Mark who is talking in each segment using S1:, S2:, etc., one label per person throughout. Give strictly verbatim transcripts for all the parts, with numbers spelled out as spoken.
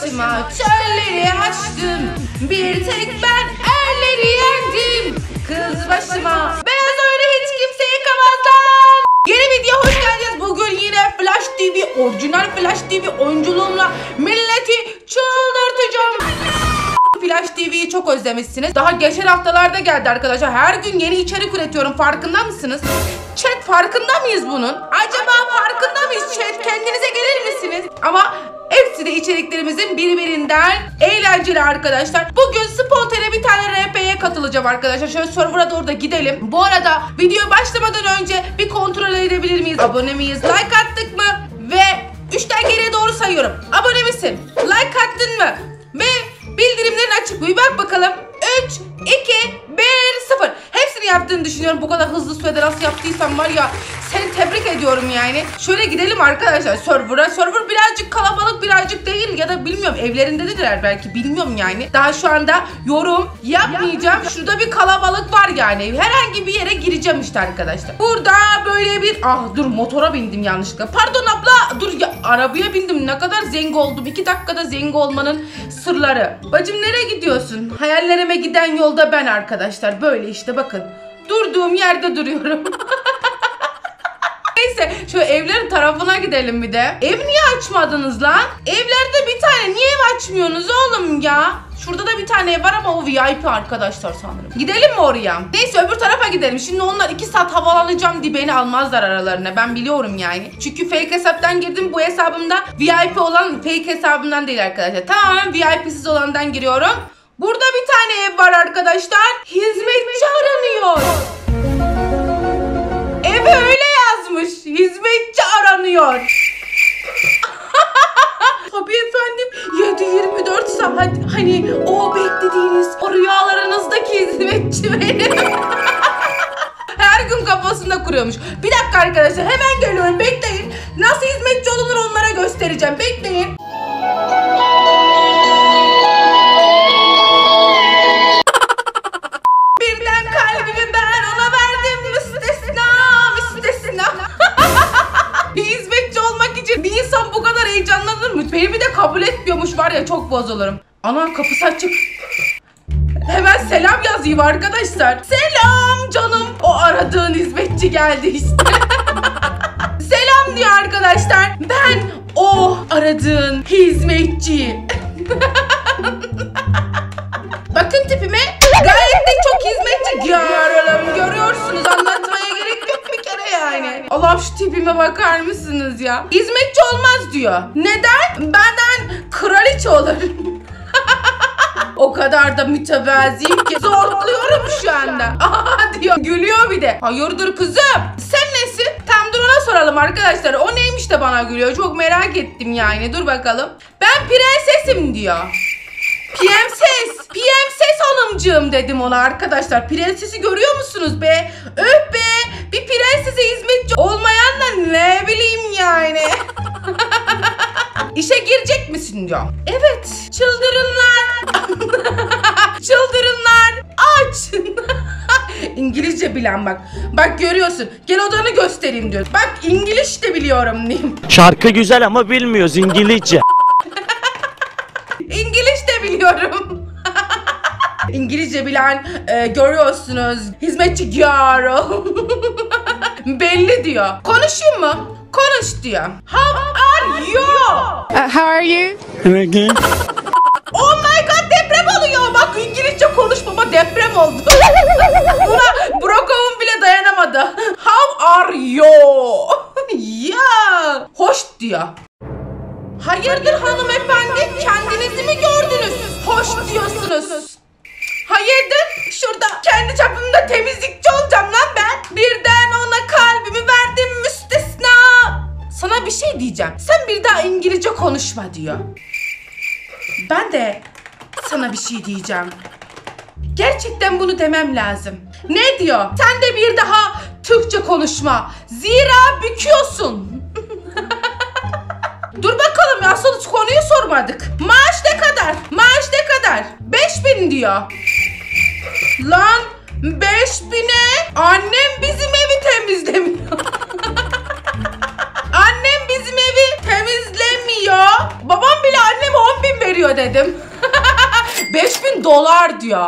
S1: başıma çölleri aştım. Bir tek ben erleri yendim. Kız başıma beyaz öyle hiç kimse yıkamaz lan. Yeni video hoş geldiniz. Bugün yine Flash T V, orijinal Flash T V oyunculuğumla milleti çıldırtacağım. Flash T V'yi çok özlemişsiniz. Daha geçen haftalarda geldi arkadaşlar. Her gün yeni içerik üretiyorum. Farkında mısınız? Chat, farkında mıyız bunun? Acaba farkında mıyız chat? Kendinize gelir misiniz? Ama hepsi de içeriklerimizin birbirinden eğlenceli arkadaşlar. Bugün spontane bir tane R P'ye katılacağım arkadaşlar. Şöyle server'a doğru da gidelim. Bu arada video başlamadan önce bir kontrol edebilir miyiz? Abone miyiz? Like attık mı? Ve üçten geriye doğru sayıyorum. Abone misin? Like attın mı? Ve bildirimlerin açık mı? Bir bak bakalım. üç, iki, bir, sıfır. Hepsini yaptığını düşünüyorum. Bu kadar hızlı sürede nasıl yaptıysam var ya, seni tebrik ediyorum yani. Şöyle gidelim arkadaşlar server'a. Server birazcık kalabalık, birazcık değil, ya da bilmiyorum, evlerindedirler belki, bilmiyorum yani. Daha şu anda yorum yapmayacağım. Şurada bir kalabalık var yani. Herhangi bir yere gireceğim işte arkadaşlar. Burada böyle bir, ah dur, motora bindim yanlışlıkla. Pardon abla, dur ya, arabaya bindim. Ne kadar zengin oldum. iki dakikada zengin olmanın sırları. Bacım nereye gidiyorsun? Hayallerime giden yolda ben arkadaşlar. Böyle işte bakın. Durduğum yerde duruyorum. Neyse, şu evlerin tarafına gidelim bir de. Ev niye açmadınız lan? Evlerde bir tane, niye ev açmıyorsunuz oğlum ya? Şurada da bir tane ev var ama o V I P arkadaşlar sanırım. Gidelim mi oraya? Neyse, öbür tarafa gidelim. Şimdi onlar iki saat havalanacağım diye beni almazlar aralarına. Ben biliyorum yani. Çünkü fake hesaptan girdim. Bu hesabımda V I P olan, fake hesabımdan değil arkadaşlar. Tamamen V I P'siz olandan giriyorum. Burada bir tane ev var arkadaşlar. Hizmetçi aranıyor. Eve öyle yazmış. Hizmetçi aranıyor. Tabii efendim. yedi yirmi dört saat. Hani o beklediğiniz, o rüyalarınızdaki hizmetçi benim. Her gün kafasında kuruyormuş. Bir dakika arkadaşlar, hemen geliyorum, bekleyin. Nasıl hizmetçi olunur onlara göstereceğim. Bekleyin. Birden kalbimi ben ona verdim. Müstesna, müstesna. Bir hizmetçi olmak için bir insan bu kadar heyecanlanır mı? Beni bir de kabul etmiyormuş, var ya, çok bozulurum. Ana, kapısı açık. Hemen selam yazayım arkadaşlar. Selam canım. O aradığın hizmetçi geldi işte. Selam diyor arkadaşlar. Ben o aradığın hizmetçi. Bakın tipime. Gayet de çok hizmetçi görüyorum. Görüyorsunuz, anlatmaya gerek yok bir kere yani. Allah, şu tipime bakar mısınız ya? Hizmetçi olmaz diyor. Neden? Benden kraliçe olur. O kadar da mütevaziyim ki zorluyorum şu anda. Aha diyor, gülüyor bir de. Hayırdır kızım? Sen nesin? Tam dur ona soralım arkadaşlar. O neymiş de bana gülüyor? Çok merak ettim yani. Dur bakalım. Ben prensesim diyor. Prenses. Prenses hanımcığım dedim ona arkadaşlar. Prensesi görüyor musunuz be? Öf be. Bir prensese hizmetçi olmayan da ne bileyim yani. İşe girecek misin diyor. Evet. Çıldırınlar. Çıldırınlar. Aç. İngilizce bilen bak. Bak görüyorsun. Gel odanı göstereyim diyor. Bak İngiliz de biliyorum diyeyim.
S2: Şarkı güzel ama bilmiyoruz İngilizce.
S1: İngiliz de biliyorum. İngilizce bilen e, görüyorsunuz. Hizmetçi girl. Belli diyor. Konuşayım mı? Konuş diyor. How are you?
S3: Uh, how are you?
S1: Oh my god, deprem oluyor. Bak, İngilizce konuşmama deprem oldu. Buna Brokov'un bile dayanamadı. How are you? Ya. Hoş diyor. Hayırdır hanımefendi? Kendinizi mi gördünüz? Hoş diyorsunuz. Hayırdır? Şurada kendi çapımda temizlikçi olacağım lan ben. Birden ona kalbimi verdim müstesna. Sana bir şey diyeceğim. Sen bir daha İngilizce konuşma diyor. Ben de sana bir şey diyeceğim. Gerçekten bunu demem lazım. Ne diyor? Sen de bir daha Türkçe konuşma. Zira büküyorsun. Dur bakalım ya, asıl konuyu sormadık. Maaş ne kadar? Maaş ne kadar? beş bin diyor. Lan beş bine annem bizim evi temizlemiyor. Annem bizim evi temizlemiyor. Babam bile anneme on bin veriyor. dedim. beş bin dolar diyor.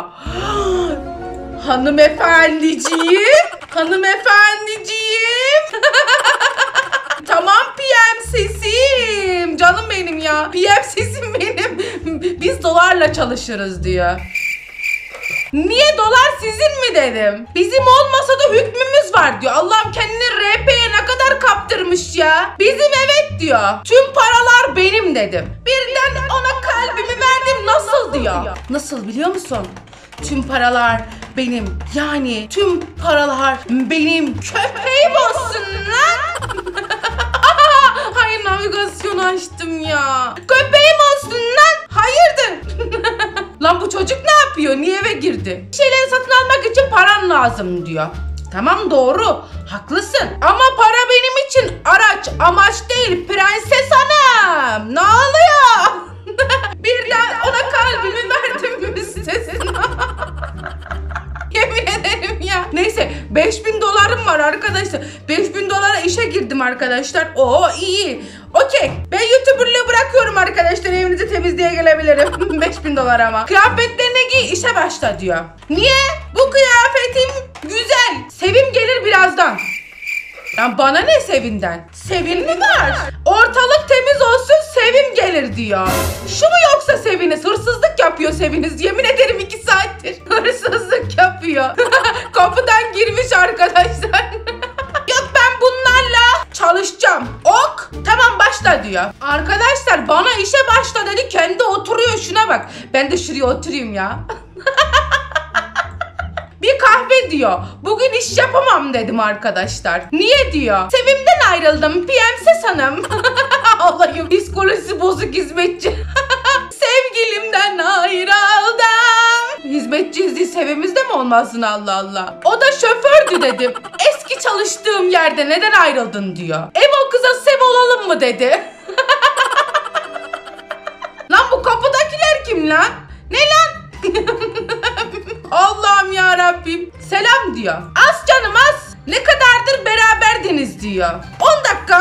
S1: Hanımefendiciğim. Hanımefendiciğim. Tamam P M sesim. Canım benim ya. P M sesim benim. Biz dolarla çalışırız diyor. Niye dolar sizin mi dedim. Bizim olmasa da hükmümüz var diyor. Allah'ım kendini R P'ye ne kadar kaptırmış ya. Bizim evet diyor. Tüm paralar benim dedim. Birden ona kalbimi verdim nasıl diyor. Nasıl biliyor musun? Tüm paralar benim. Yani tüm paralar benim. Köpeğim olsun lan. Hayır navigasyonu açtım ya. Köpeğim olsun lan. Hayırdır? Lan bu çocuk ne yapıyor? Niye eve girdi? Bir şeyleri satın almak için paran lazım diyor. Tamam doğru. Haklısın. Ama para benim için araç, amaç değil prenses hanım. Ne oluyor? Birden ona kalbimi verdim müstesna. Yemin ederim ya. Neyse beş bin dolarım var arkadaşlar. beş bin dolara işe girdim arkadaşlar. Oo iyi. Okey. Ben YouTuber'lığı bırakıyorum arkadaşlar. Evinizi temizliğe gelebilirim. beş bin dolar ama. Kıyafetlerini giy işe başla diyor. Niye? Bu kıyafetim güzel. Sevim gelir birazdan. Ya bana ne Sevin'den? Sevin mi var? Ortalık temiz olsun Sevim gelir diyor. Şu mu yoksa Seviniz? Hırsızlık yapıyor Seviniz. Yemin ederim iki saattir. Hırsızlık yapıyor. Kapıdan girmiş arkadaşlar. Yok ben bunlarla çalışacağım. Ok tamam başla diyor. Arkadaşlar bana işe başla dedi. Kendi oturuyor şuna bak. Ben de şuraya oturayım ya. Bir kahve diyor. Bugün iş yapamam dedim arkadaşlar. Niye diyor? Sevim'den ayrıldım. P M ses hanım. Allah'ım psikolojisi bozuk hizmetçi. Sevgilimden ayrıldım. Hizmetçiyiz değil sevimizde mi olmasın Allah Allah. O da şofördü dedim. Eski çalıştığım yerde neden ayrıldın diyor. Ev o kıza sev olalım mı dedi. Lan bu kapıdakiler kim lan? Ne lan? Allah'ım ya Rabbim. Selam diyor. Az canım az. Ne kadardır beraberdiniz diyor. on dakika.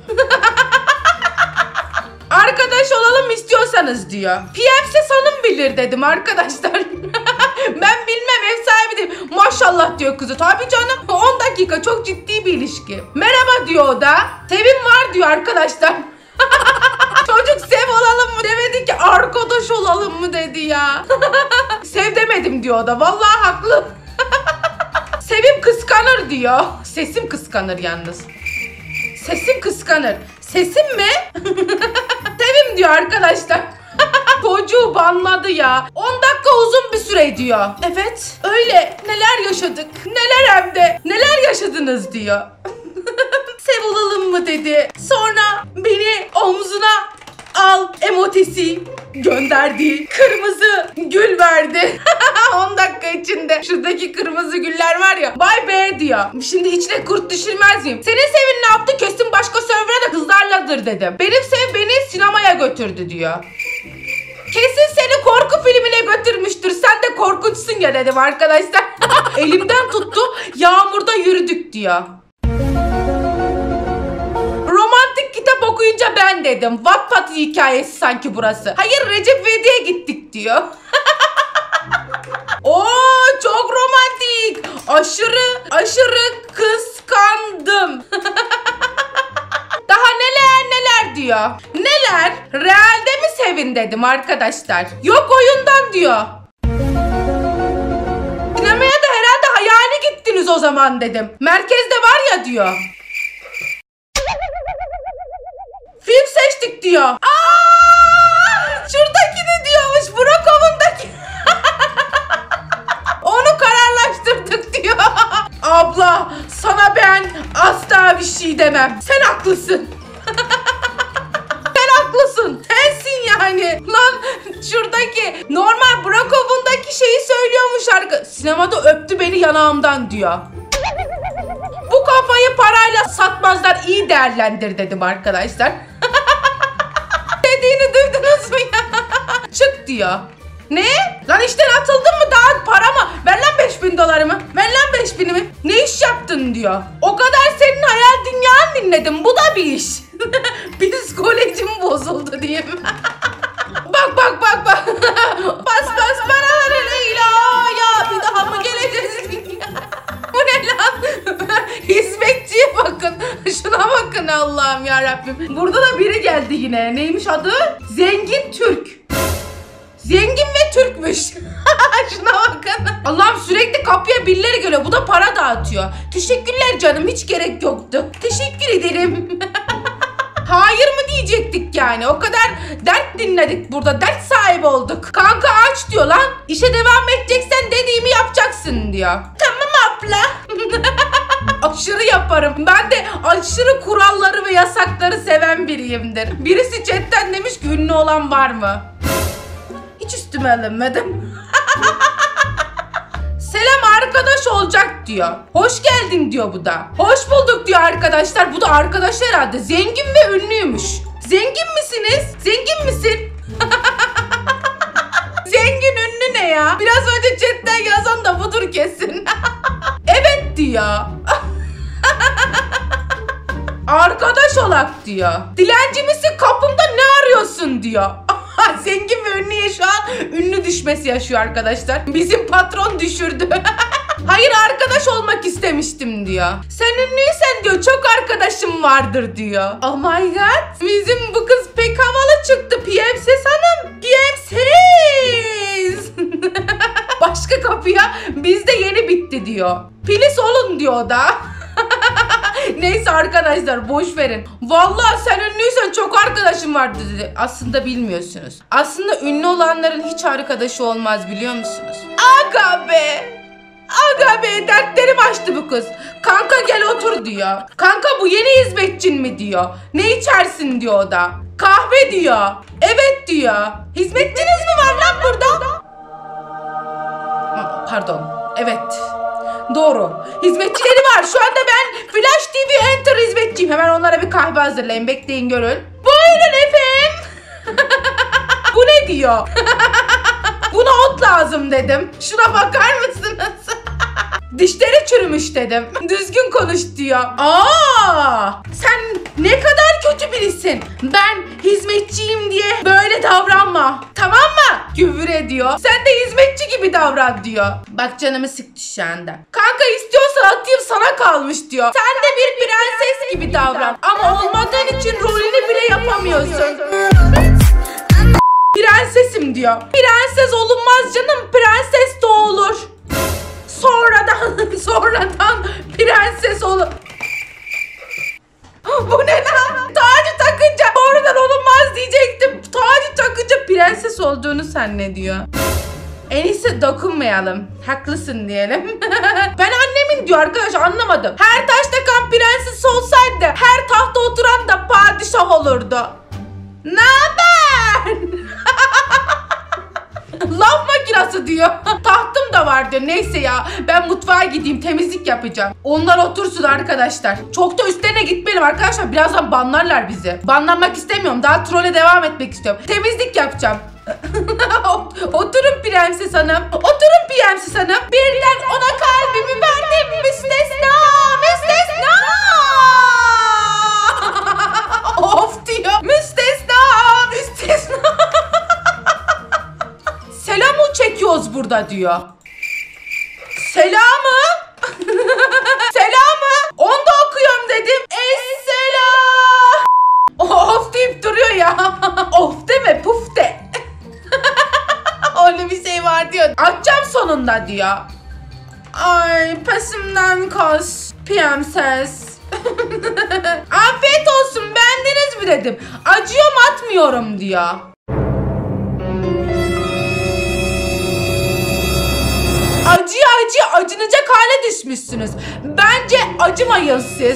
S1: Arkadaş olalım istiyorsanız diyor. P M ses hanım bilir dedim arkadaşlar. Ben bilmem ev sahibi değil. Maşallah diyor kızı. Tabii canım on dakika çok ciddi bir ilişki. Merhaba diyor o da. Sevim var diyor arkadaşlar. Çocuk sev olalım mı demedi ki arkadaş olalım mı dedi ya. Sev demedim diyor o da. Vallahi haklı. Sevim kıskanır diyor. Sesim kıskanır yalnız. Sesim kıskanır. Sesim mi? Sevim diyor arkadaşlar. Çocuğu banladı ya. on dakika uzun bir süre diyor. Evet öyle neler yaşadık. Neler hem de. Neler yaşadınız diyor. Sev olalım mı dedi. Sonra beni omzuna al emotisi gönderdi. Kırmızı gül verdi. on dakika içinde. Şuradaki kırmızı güller var ya. Vay be diyor. Şimdi içine kurt düşürmez miyim? Senin Sevin ne yaptı? Kesin başka server'a da kızlarladır dedim. Benim Sev beni sinemaya götürdü diyor. Kesin seni korku filmine götürmüştür. Sen de korkunçsun ya dedim arkadaşlar. Elimden tuttu. Yağmurda yürüdük diyor. Romantik kitap okuyunca ben dedim. Wattpad hikayesi sanki burası. Hayır Recep İvedik'e gittik diyor. Oo çok romantik. Aşırı aşırı kıskandım. Daha neler neler diyor. Neler? Realde mi Sevin dedim arkadaşlar. Yok oyundan diyor. Sinemaya da herhalde hayali gittiniz o zaman dedim. Merkezde var ya diyor. Film seçtik diyor. Aa, şuradakini diyormuş. Brokov'undaki. Onu kararlaştırdık diyor. Abla sana ben asla bir şey demem. Sen haklısın. Sen haklısın. Sensin yani. Lan şuradaki normal Brokov'undaki şeyi söylüyormuş arka. Sinemada öptü beni yanağımdan diyor. Bu kafayı parayla satmazlar, iyi değerlendir dedim arkadaşlar. Dediğini duydunuz mu ya? Çık diyor. Ne? Lan işten atıldın mı daha para mı? Ver lan beş bin dolarımı. Ver lan beş binimi. Ne iş yaptın diyor. O kadar senin hayal dünyanı dinledim. Bu da bir iş. Psikolojim bozuldu diyeyim. Bak bak bak bak. Allah'ım yarabbim. Burada da biri geldi yine. Neymiş adı? Zengin Türk. Zengin ve Türkmüş. Şuna bakın. Allah'ım sürekli kapıya birileri geliyor. Bu da para dağıtıyor. Teşekkürler canım, hiç gerek yoktu. Teşekkür ederim. Hayır mı diyecektik yani? O kadar dert dinledik burada. Dert sahibi olduk. Kanka aç diyor lan. İşe devam edeceksen dediğimi yapacaksın diyor. Tamam abla. Aşırı yaparım. Ben de aşırı kuralları ve yasakları seven biriyimdir. Birisi chatten demiş ki ünlü olan var mı? Hiç üstüme alınmadım. Selam arkadaş olacak diyor. Hoş geldin diyor bu da. Hoş bulduk diyor arkadaşlar. Bu da arkadaş herhalde. Zengin ve ünlüymüş. Zengin misiniz? Zengin misin? Zengin ünlü ne ya? Biraz önce chatten yazan da budur kesin. Evet diyor. Arkadaş olak diyor. Dilenci misin, kapımda ne arıyorsun diyor. Zengin ve ünlüye şu an ünlü düşmesi yaşıyor arkadaşlar. Bizim patron düşürdü. Hayır arkadaş olmak istemiştim diyor. Sen ünlüysen diyor çok arkadaşım vardır diyor. Oh my god. Bizim bu kız pek havalı çıktı. P M Ses Hanım. P M Ses. Başka kapıya bizde yeni bitti diyor. Pilis olun diyor o da. Neyse arkadaşlar boş verin. Vallahi sen ünlüysen çok arkadaşım vardı dedi. Aslında bilmiyorsunuz. Aslında ünlü olanların hiç arkadaşı olmaz biliyor musunuz? Aga be. Aga be, dertlerimi açtı bu kız. Kanka gel otur diyor. Kanka bu yeni hizmetçin mi diyor. Ne içersin diyor o da. Kahve diyor. Evet diyor. Hizmetçiniz mi var lan burada? Pardon. Evet. Doğru. Hizmetçileri var. Şu anda ben Flash T V Enter hizmetçiyim. Hemen onlara bir kahve hazırlayın. Bekleyin görün. Buyurun efendim. Bu ne diyor? Buna ot lazım dedim. Şuna bakar mısınız? Dişleri çürümüş dedim. Düzgün konuş diyor. Aa! Sen ne kadar kötü birisin. Ben hizmetçiyim diye böyle davranma. Tamam mı? Küfür ediyor. Sen de hizmetçi gibi davran diyor. Bak canımı sıktı şu anda. Kanka istiyorsan atayım sana kalmış diyor. Sen de bir prenses gibi davran. Ama olmadığın için rolünü bile yapamıyorsun. Prensesim diyor. Prenses olunmaz canım. Prenses de olur. Sonradan, sonradan prenses olur. Bu ne lan? Tacı takınca sonradan olunmaz diyecektim. Tacı takınca prenses olduğunu zannediyor. En iyisi dokunmayalım. Haklısın diyelim. Ben annemin diyor arkadaş, anlamadım. Her taşta kan prenses olsaydı her tahta oturan da padişah olurdu. Ne haber? Laf makinası diyor. Tahtım da var diyor. Neyse ya, ben mutfağa gideyim, temizlik yapacağım. Onlar otursun arkadaşlar. Çok da üstlerine gitmeyelim arkadaşlar. Birazdan banlarlar bizi. Banlanmak istemiyorum. Daha trole devam etmek istiyorum. Temizlik yapacağım. Oturun prenses hanım. Oturun prenses hanım. Birden ona kalbimi verdim. Müstesna. Müstesna. Of diyor. Müstesna. Müstesna. Selamı çekiyoruz burada diyor. Selamı? Selamı? Onu da okuyorum dedim. Esselam. Of deyip duruyor ya. Of deme, puf de. Öyle bir şey var diyor. Açacağım sonunda diyor. Ay pesimden kas. Prenses. Afiyet olsun, beğendiniz mi dedim. Acıyor mu atmıyorum diyor. Acıya acıya acınacak hale düşmüşsünüz. Bence acımayın siz.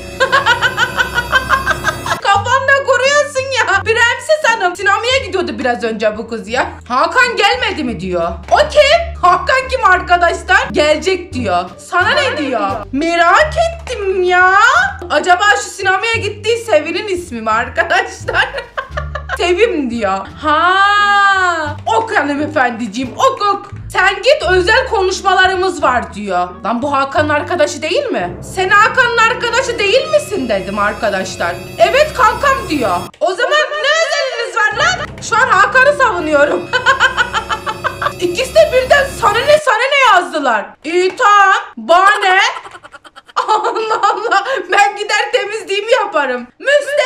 S1: Kafanda kuruyorsun ya. Prenses hanım. Sinemaya gidiyordu biraz önce bu kız ya. Hakan gelmedi mi diyor. O kim? Hakan kim arkadaşlar? Gelecek diyor. Sana ne diyor? Merak ettim ya. Acaba şu sinemaya gittiği Sevil'in ismi mi arkadaşlar? Sevim diyor. Ha, ok hanımefendiciğim, ok ok. Sen git, özel konuşmalarımız var diyor. Lan bu Hakan'ın arkadaşı değil mi? Sen Hakan'ın arkadaşı değil misin dedim arkadaşlar. Evet kankam diyor. O zaman ne özeliniz var lan? Şu an Hakan'ı savunuyorum. İkisi de birden sana ne sana ne yazdılar. İyi tamam. Bana ne? Allah Allah. Ben gider temizliğimi yaparım. Müste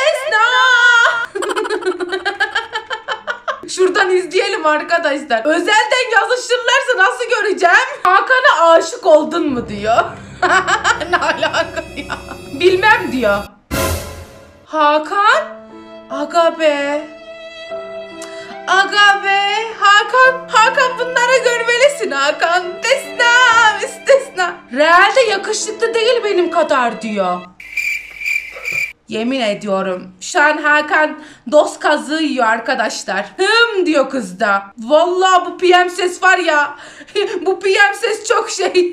S1: Şuradan izleyelim arkadaşlar. Özelden yazışırlarsa nasıl göreceğim? Hakan'a aşık oldun mu diyor. Ne alaka ya? Bilmem diyor. Hakan? Aga be. Aga be. Hakan. Hakan bunlara görmelisin Hakan. Müstesna. Müstesna. Realde yakışıklı değil benim kadar diyor. Yemin ediyorum. Şu an Hakan dost kazığı yiyor arkadaşlar. Hım diyor kız da. Vallahi bu P M ses var ya. Bu P M ses çok şey.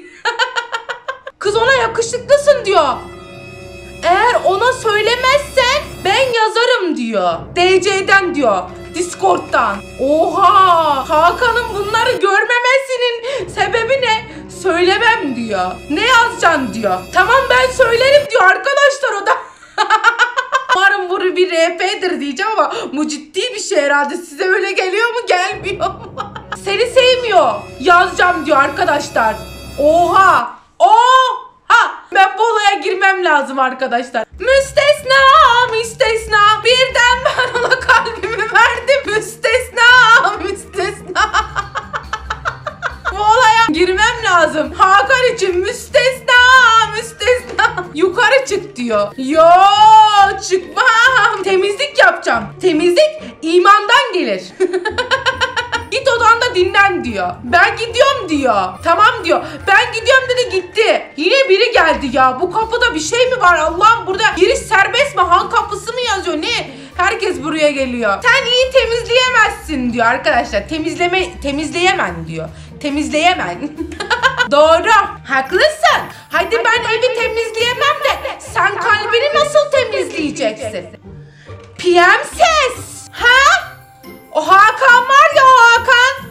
S1: Kız ona yakışıklısın diyor. Eğer ona söylemezsen ben yazarım diyor. D C'den diyor. Discord'dan. Oha! Hakan'ın bunları görmemesinin sebebi ne? Söylemem diyor. Ne yazacaksın diyor. Tamam ben söylerim diyor arkadaşlar o da. Umarım bu bir R P'dir diyeceğim ama bu ciddi bir şey herhalde. Size öyle geliyor mu? Gelmiyor mu? Seni sevmiyor. Yazacağım diyor arkadaşlar. Oha! Oha! Ben bu olaya girmem lazım arkadaşlar. Müstesna, müstesna. Birden ben ona kalbimi verdim. Müstesna, müstesna. Bu olaya girmem lazım. Hakan için müstesna, müstesna. Yukarı çık diyor. Yo, çıkmam. Temizlik yapacağım. Temizlik imandan gelir. Git odanda dinlen diyor. Ben gidiyorum diyor. Tamam diyor. Ben gidiyorum dedi gitti. Yine biri geldi ya. Bu kapıda bir şey mi var? Allah'ım burada giriş serbest mi? Han kapısı mı yazıyor? Ne? Herkes buraya geliyor. Sen iyi temizleyemezsin diyor arkadaşlar. Temizleme temizleyemem diyor. Temizleyemem. Doğru. Haklısın. Hadi ben evi temizleyemem de sen kalbini nasıl temizleyeceksin? P M ses. Ha? O Hakan var ya o Hakan.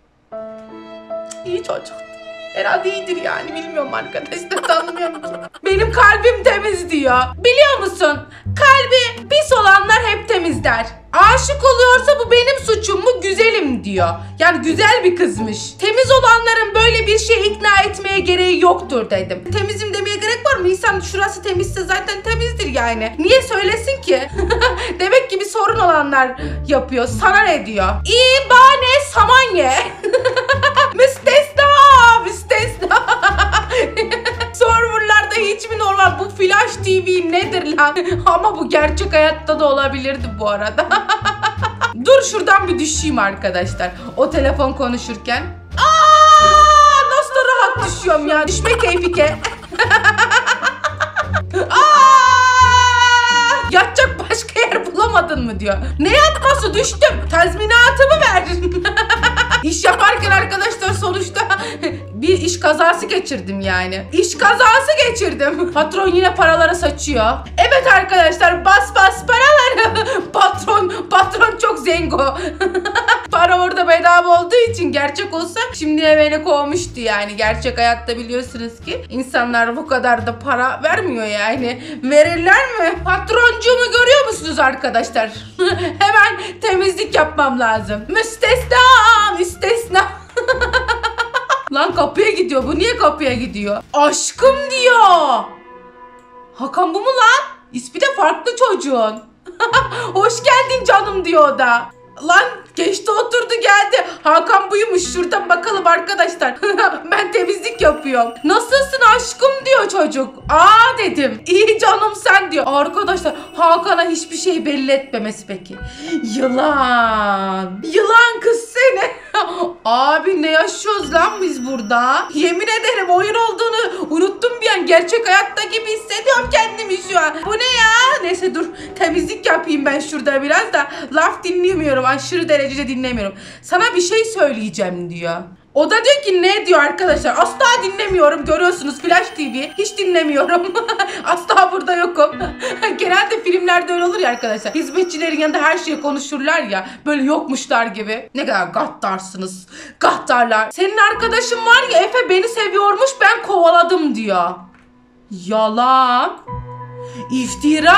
S1: İyi çocuk. Herhalde iyidir yani bilmiyorum arkadaşlar tanımıyorum. Benim kalbim temiz diyor. Biliyor musun? Kalbi pis olanlar hep temizler. Aşık oluyorsa bu benim suçum mu güzelim diyor. Yani güzel bir kızmış. Temiz olanların böyle bir şey ikna etmeye gereği yoktur dedim. Temizim demeye gerek var mı? İnsan şurası temizse zaten temizdir yani. Niye söylesin ki? Demek ki bir sorun olanlar yapıyor. Sana ne diyor? İyi bane saman ye. Müstesna, müstesna. Serverlarda hiç mi normal? Bu Flash T V nedir lan? Ama bu gerçek hayatta da olabilirdi bu arada. Dur şuradan bir düşeyim arkadaşlar. O telefon konuşurken. Aa, nasıl da rahat düşüyorum ya. Düşme keyfike. Aa! Yatacak başka yer bulamadın mı diyor. Ne yatması düştüm. Tazminatımı ver. İş yaparken arkadaşlar sonuçta bir iş kazası geçirdim yani. İş kazası geçirdim. Patron yine paraları saçıyor. Evet arkadaşlar bas bas paraları. Patron patron çok zengo. Para orada bedava olduğu için gerçek olsa şimdiye beni kovmuştu yani. Gerçek hayatta biliyorsunuz ki insanlar bu kadar da para vermiyor yani. Verirler mi? Patroncuğumu görüyor musunuz arkadaşlar? Hemen temizlik yapmam lazım. Müstesna, müstesna. Lan kapıya gidiyor. Bu niye kapıya gidiyor? Aşkım diyor. Hakan bu mu lan? İsmi de farklı çocuğun. Hoş geldin canım diyor o da. Lan geçti oturdu geldi. Hakan buymuş. Şuradan bakalım arkadaşlar. Ben temizlik yapıyorum. Nasılsın aşkım diyor çocuk. Aa dedim. İyi canım sen diyor. Arkadaşlar Hakan'a hiçbir şey belli etmemesi peki. Yılan. Yılan kız seni. Abi ne yaşıyoruz lan biz burada? Yemin ederim oyun olduğunu unuttum bir an. Gerçek hayatta gibi hissediyorum kendimi şu an. Bu ne ya? Neyse dur temizlik yapayım ben şurada biraz da. Laf dinlemiyorum. Aşırı derecede dinlemiyorum. Sana bir şey söyleyeceğim diyor. O da diyor ki ne diyor arkadaşlar. Asla dinlemiyorum. Görüyorsunuz Flash T V. Hiç dinlemiyorum. Asla burada yokum. Genelde filmlerde öyle olur ya arkadaşlar. Hizmetçilerin yanında her şeyi konuşurlar ya. Böyle yokmuşlar gibi. Ne kadar gaddarsınız. Gaddarlar. Senin arkadaşın var ya Efe beni seviyormuş ben kovaladım diyor. Yalan. İftira.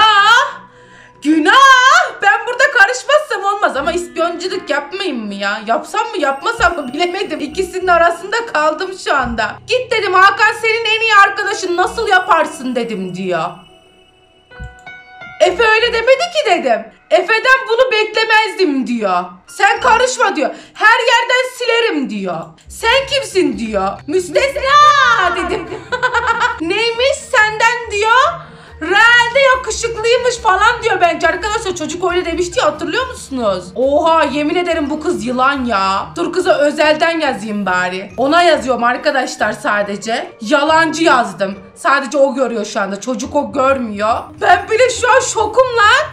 S1: Günah. Ben burada karışmazsam olmaz ama ispiyonculuk yapmayayım mı ya? Yapsam mı yapmasam mı bilemedim. İkisinin arasında kaldım şu anda. Git dedim Hakan senin en iyi arkadaşın nasıl yaparsın dedim diyor. Efe öyle demedi ki dedim. Efe'den bunu beklemezdim diyor. Sen karışma diyor. Her yerden silerim diyor. Sen kimsin diyor. Müstesna dedim. Neymiş senden diyor. Realde yakışıklıymış falan diyor bence. Arkadaşlar çocuk öyle demişti ya, hatırlıyor musunuz? Oha, yemin ederim bu kız yılan ya. Dur kıza özelden yazayım bari. Ona yazıyorum arkadaşlar sadece. Yalancı yazdım. Sadece o görüyor şu anda. Çocuk o görmüyor. Ben bile şu an şokum lan.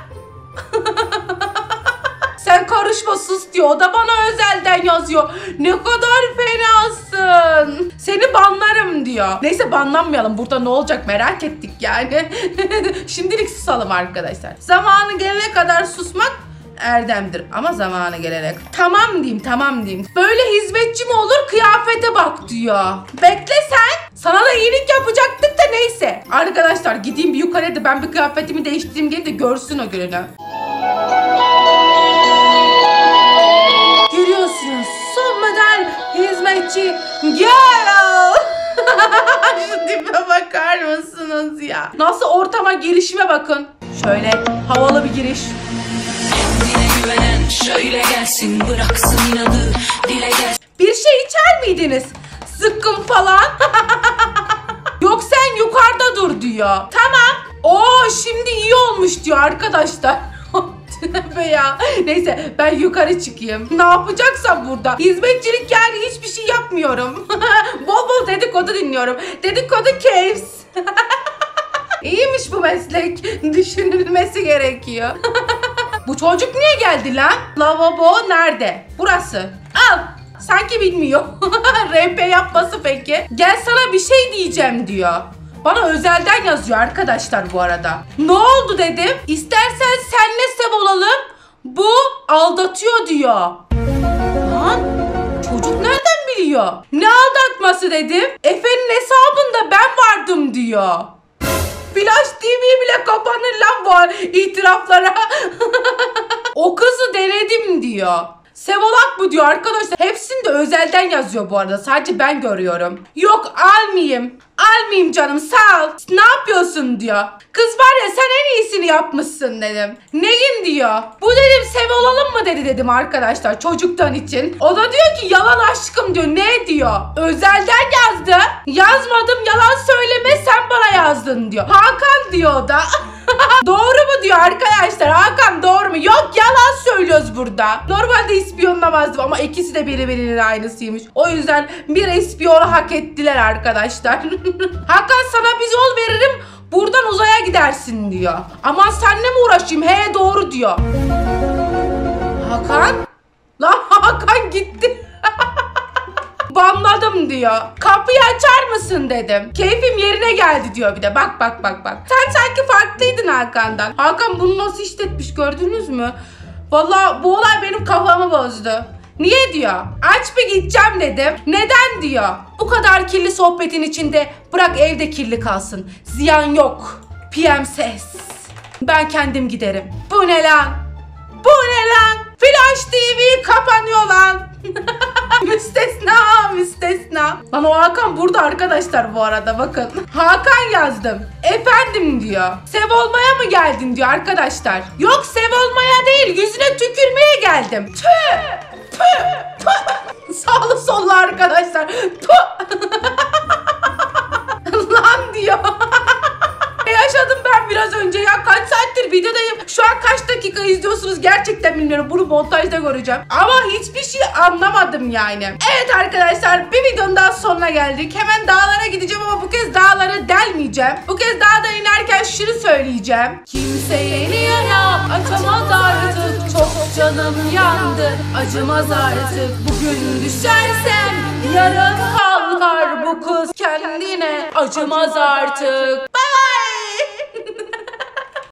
S1: Sen karışma sus diyor. O da bana özelden yazıyor. Ne kadar fenasın. Seni banlarım diyor. Neyse banlanmayalım. Burada ne olacak merak ettik yani. Şimdilik susalım arkadaşlar. Zamanı gelene kadar susmak erdemdir. Ama zamanı gelene. Tamam diyeyim tamam diyeyim. Böyle hizmetçi mi olur, kıyafete bak diyor. Bekle sen. Sana da iyilik yapacaktık da neyse. Arkadaşlar gideyim bir yukarıya da ben bir kıyafetimi değiştireyim gelin de görsün o gününü. Görüyorsunuz son model hizmetçi girl. Şu tipe bakar mısınız ya? Nasıl ortama girişime bakın. Şöyle havalı bir giriş. Güvenen şöyle gelsin, bıraksın inadı, dile gelsin. Bir şey içer miydiniz? Zıkkım falan. Yok sen yukarıda dur diyor. Tamam. Oo şimdi iyi olmuş diyor arkadaşlar. Be ya. Neyse ben yukarı çıkayım. Ne yapacaksam burada. Hizmetçilik yani hiçbir şey yapmıyorum. Bol bol dedikodu dinliyorum. Dedikodu caves. İyiymiş bu meslek. Düşünülmesi gerekiyor. Bu çocuk niye geldi lan? Lavabo nerede? Burası. Al. Sanki bilmiyor. R P yapması peki. Gel sana bir şey diyeceğim diyor. Bana özelden yazıyor arkadaşlar bu arada. Ne oldu dedim. İstersen senle sev olalım. Bu aldatıyor diyor. Lan çocuk nereden biliyor? Ne aldatması dedim. Efe'nin hesabında ben vardım diyor. Flash T V bile kapanır lan bu itiraflara. O kızı denedim diyor. Sevolak mı diyor arkadaşlar. Hepsini de özelden yazıyor bu arada. Sadece ben görüyorum. Yok almayayım. Almayayım canım sağ ol. Ne yapıyorsun diyor. Kız var ya sen en iyisini yapmışsın dedim. Neyin diyor. Bu dedim sev olalım mı dedi dedim arkadaşlar çocuktan için. O da diyor ki yalan aşkım diyor. Ne diyor. Özelden yazdı. Yazmadım yalan söyleme sen bana yazdın diyor. Hakan diyor o da. Doğru mu diyor arkadaşlar. Hakan doğru mu? Yok yalan söylüyoruz burada. Normalde ispiyonlamazdım ama ikisi de birbirinin aynısıymış. O yüzden bir ispiyonu hak ettiler arkadaşlar. Hakan sana bir yol veririm. Buradan uzaya gidersin diyor. Aman seninle mi uğraşayım? He doğru diyor. Hakan? Lan Hakan gitti. Banladım diyor. Kapıyı açar mısın dedim. Keyfim yerine geldi diyor bir de. Bak bak bak bak. Sen sanki farklıydın Hakan'dan. Hakan bunu nasıl işletmiş gördünüz mü? Vallahi bu olay benim kafamı bozdu. Niye diyor. Aç bir gideceğim dedim. Neden diyor. Bu kadar kirli sohbetin içinde bırak evde kirli kalsın. Ziyan yok. P M ses. Ben kendim giderim. Bu ne lan? Bu ne lan? Flash T V kapanıyor lan. Müstesna müstesna. Lan o Hakan burada arkadaşlar bu arada bakın. Hakan yazdım. Efendim diyor. Sev olmaya mı geldin diyor arkadaşlar. Yok sev olmaya değil yüzüne tükürmeye geldim. Tüh. Tüh. Tüh. Sağlı sollu arkadaşlar. Tüh. Lan diyor. Yaşadım ben biraz önce ya. Kaç saattir videodayım. Şu an kaç dakika izliyorsunuz gerçekten bilmiyorum. Bunu montajda göreceğim. Ama hiçbir şey anlamadım yani. Evet arkadaşlar bir videonun daha sonuna geldik. Hemen dağlara gideceğim ama bu kez dağları delmeyeceğim. Bu kez dağda inerken şunu söyleyeceğim. Kimse yeni yara açamaz artık. Çok canım yandı. Acımaz artık. Bugün düşersem yarın kalkar bu kız kendine. Acımaz artık. Bye.